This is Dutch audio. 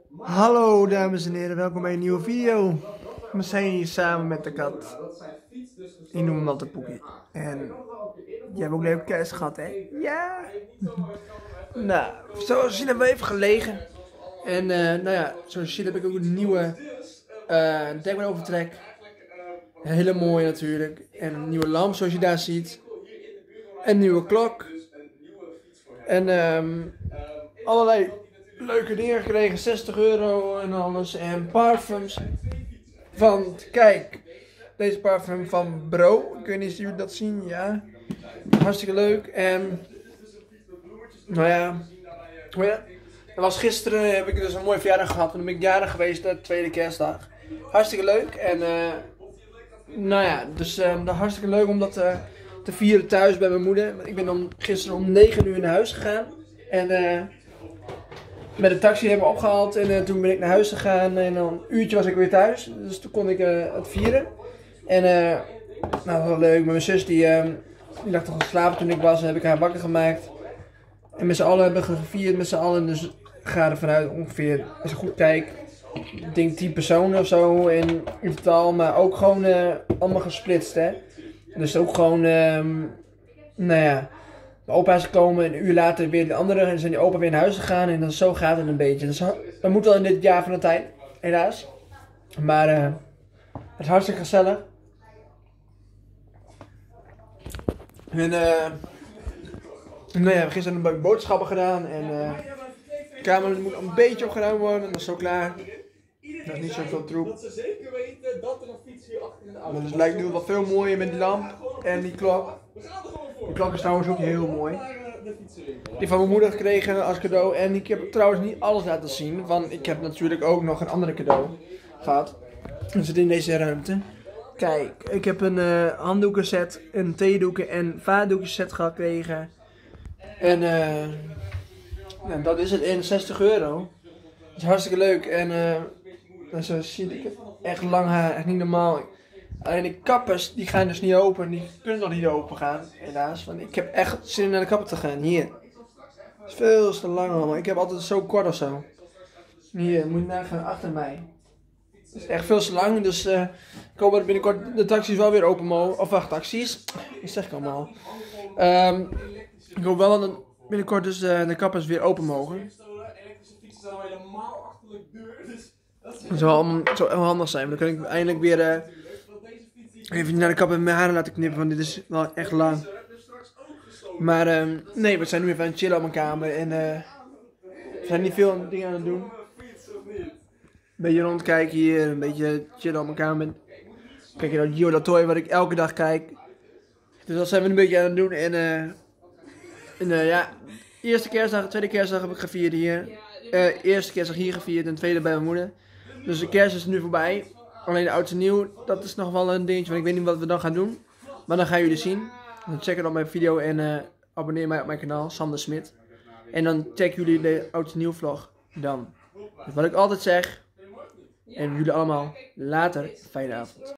Hallo dames en heren, welkom bij een nieuwe video. We zijn hier samen met de kat. Ik noem hem altijd Poekie. En je hebt ook een leuke kerst gehad, hè? Ja! Nou, zoals je ziet hebben we even gelegen. En nou ja, zoals je ziet heb ik ook een nieuwe dekovertrek. Hele mooie natuurlijk. En een nieuwe lamp zoals je daar ziet. En een nieuwe klok. En allerlei leuke dingen gekregen, 60 euro en alles. En parfums. Van, kijk, deze parfum van Bro. Ik weet niet of jullie dat zien, ja. Hartstikke leuk. En, nou ja, dat was gisteren, heb ik dus een mooie verjaardag gehad. En dan ben ik jarig geweest, de tweede kerstdag. Hartstikke leuk. En, nou ja, dus hartstikke leuk om dat te vieren thuis bij mijn moeder. Ik ben dan gisteren om 9 uur naar huis gegaan. En, met de taxi hebben we opgehaald en toen ben ik naar huis gegaan en dan een uurtje was ik weer thuis. Dus toen kon ik het vieren. En nou, dat was wel leuk. Mijn zus die lag toch al slapen toen ik was en heb ik haar wakker gemaakt. En met z'n allen hebben we gevierd, met z'n allen. Dus ga er vanuit ongeveer, als ik goed kijk, ik denk 10 personen of zo in totaal. Maar ook gewoon allemaal gesplitst, hè. Dus ook gewoon, nou ja. Mijn opa is gekomen en een uur later weer de andere en zijn die opa weer naar huis gegaan en dan zo gaat het een beetje. Dus we moeten wel in dit jaar van de tijd, helaas. Maar het is hartstikke gezellig. En nou ja, gisteren hebben we boodschappen gedaan en de kamer moet een beetje opgeruimd worden en dat is zo klaar. Dat is niet zoveel troep. Dat ze zeker weten dat er een fiets hier achter in de auto is. Dus het lijkt nu wel veel mooier met die lamp en die klok. Die klok is trouwens ook heel mooi. Die van mijn moeder gekregen als cadeau. En ik heb trouwens niet alles laten zien. Want ik heb natuurlijk ook nog een andere cadeau gehad. Dat zit in deze ruimte. Kijk, ik heb een handdoekenset, een theedoeken en vaatdoekenset gekregen. En nou, dat is het in 60 euro. Dat is hartstikke leuk. En zo zie ik het. Echt lang haar, echt niet normaal. Alleen de kappers, die gaan dus niet open. Die kunnen nog niet open gaan, helaas. Want ik heb echt zin in naar de kapper te gaan. Hier. Het is veel te lang allemaal. Ik heb altijd zo kort of zo. Hier, moet je nagaan achter mij. Het is echt veel te lang. Dus ik hoop dat binnenkort de taxis wel weer open mogen. Of wacht, taxis? Dat zeg ik allemaal. Ik hoop wel dat binnenkort dus de kappers weer open mogen. Dat zou wel handig zijn. Dan kan ik eindelijk weer even naar de kapper met mijn haren laten knippen. Want dit is wel echt lang. Maar nee, we zijn nu even aan het chillen op mijn kamer. En we zijn niet veel dingen aan het doen. Een beetje rondkijken hier. Een beetje chillen op mijn kamer. Kijk je naar Gio La Toy wat ik elke dag kijk. Dus dat zijn we een beetje aan het doen. En ja, eerste kerstdag, tweede kerstdag heb ik gevierd hier. Eerste kerstdag hier gevierd en tweede bij mijn moeder. Dus de kerst is nu voorbij. Alleen de oud en nieuw, dat is nog wel een dingetje. Want ik weet niet wat we dan gaan doen. Maar dan gaan jullie zien. Dan check dan mijn video en abonneer mij op mijn kanaal, Sander Smit. En dan checken jullie de oud en nieuw vlog dan. Dus wat ik altijd zeg. En jullie allemaal later, fijne avond.